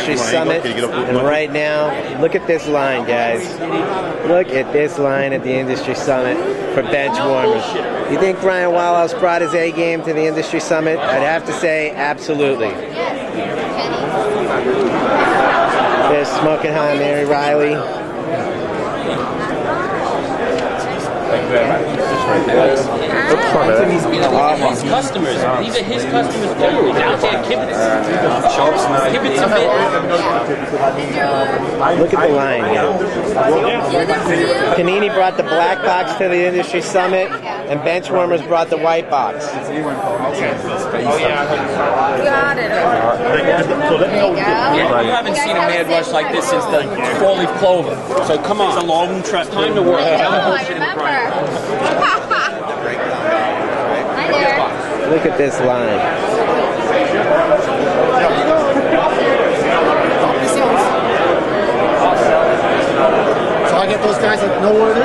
Industry Summit, and right now, look at this line, guys. Look at this line at the Industry Summit for bench warmers. You think Brian Wallos brought his A game to the Industry Summit? I'd have to say absolutely. There's Smoking Hot Mary Riley. Thank you very much. His customers. These are his customers only. Down there, Kibbutz. Look at the line, Panini brought the black box to the Industry Summit, and Benchwarmers brought the white box. Got it. You haven't seen a mad rush like this since the four-leaf clover. So come on. It's a long trip. Time to work. Look at this line. So I get those guys that know where it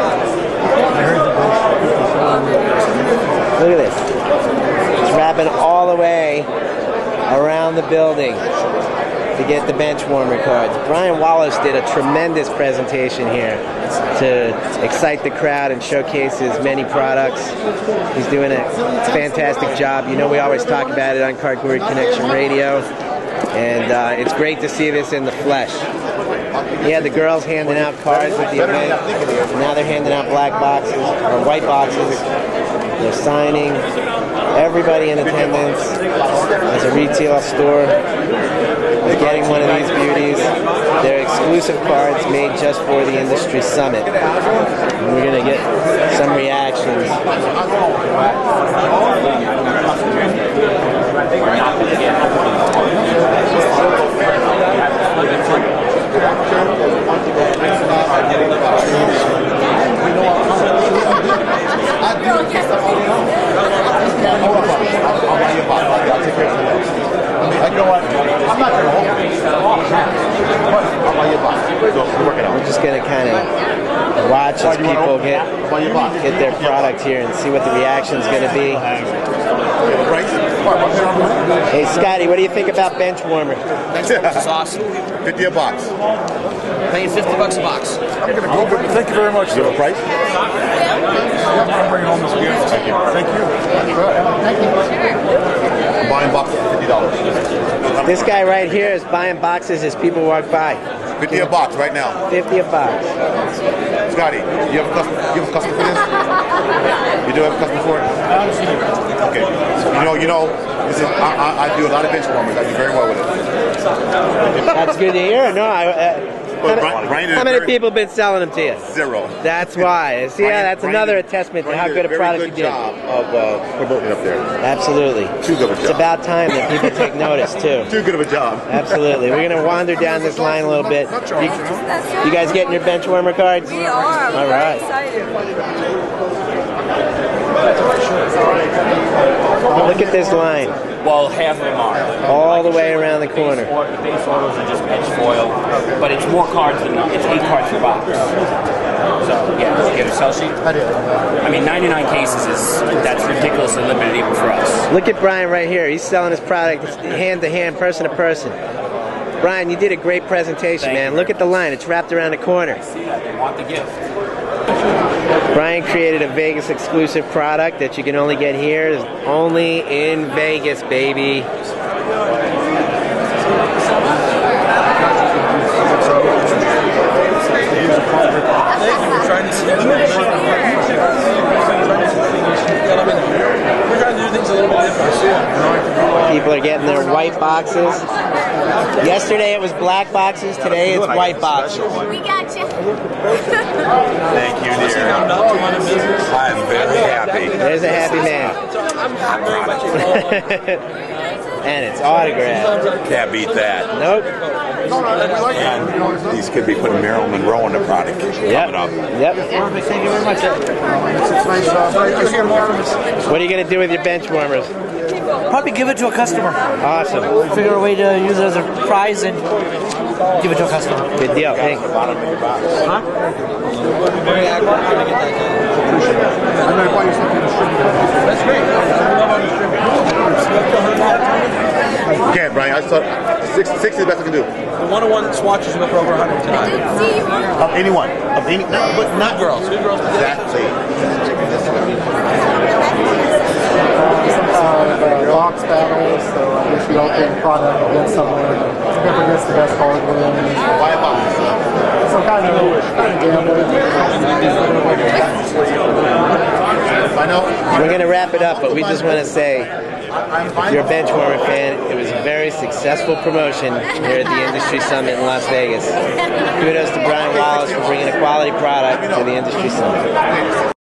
is. Look at this. It's wrapping all the way around the building to get the bench warmer cards. Brian Wallos did a tremendous presentation here to excite the crowd and showcase his many products. He's doing a fantastic job. You know, we always talk about it on Cardboard Connection Radio, and it's great to see this in the flesh. He had the girls handing out cards at the event, and now they're handing out black boxes, or white boxes. They're signing. Everybody in attendance as a retail store is getting one of these beauties. They're exclusive cards made just for the Industry Summit. And we're going to get some reactions. We're just going to kind of watch as people get their product here and see what the reaction is going to be. Hey, Scotty, what do you think about bench warmer? Bench warmer is awesome. 50 a box. Paying $50 a box. Thank you very much. You have a price? I'm bringing home this gift. Thank you. Thank you. Thank you. I'm buying boxes for $50. This guy right here is buying boxes as people walk by. 50 a box right now. 50 a box. Scotty, you have a custom for this? You do have a custom for it? Okay. You know, this is, I do a lot of bench warmers. I do very well with it. That's good to hear. No, how many people have been selling them to you? 0. That's why. See, that's another testament to how good a product you did. Job of promoting up there. Absolutely. Too good of a job. It's about time that people take notice, too. Too good of a job. Absolutely. We're going to wander down this line a little bit. You guys getting your bench warmer cards? We are. All right. Excited. Look at this line. Well, half of them are. All the way around the corner. The base orders are just edge foil, but it's more cards than it's 8 cards per box. So yeah, you get a sell sheet. I did. I mean, 99 cases that's ridiculously limited even for us. Look at Brian right here. He's selling his product hand to hand, person to person. Brian, you did a great presentation, man. Look at the line. It's wrapped around the corner. See that? They want the gift. Brian created a Vegas exclusive product that you can only get here. It's only in Vegas, baby. People are getting their white boxes. Yesterday it was black boxes. Today it's white boxes. We got you. Thank you, dear. I'm very happy. There's a happy man. And it's autographed. Can't beat that. Nope. And these could be putting Marilyn Monroe in the product coming up. Yep. Thank you very much. What are you going to do with your bench warmers? Probably give it to a customer. Awesome. Figure a way to use it as a prize and give it to a customer. Good deal. Thanks. That's great. can't, Brian. I just thought 60 is the best I can do. The one-on-one swatches went for over 100 tonight. See you on. Of anyone. Of any, no, but not girls. Good girls. Exactly. Sometimes box battles, so I guess you open product against someone, whoever gets the best card wins. Why a box? Some kind of gambling. I know. We're going to wrap it up, but we just want to say, if you're a Benchwarmer fan, it was a very successful promotion here at the Industry Summit in Las Vegas. Kudos to Brian Wallos for bringing a quality product to the Industry Summit.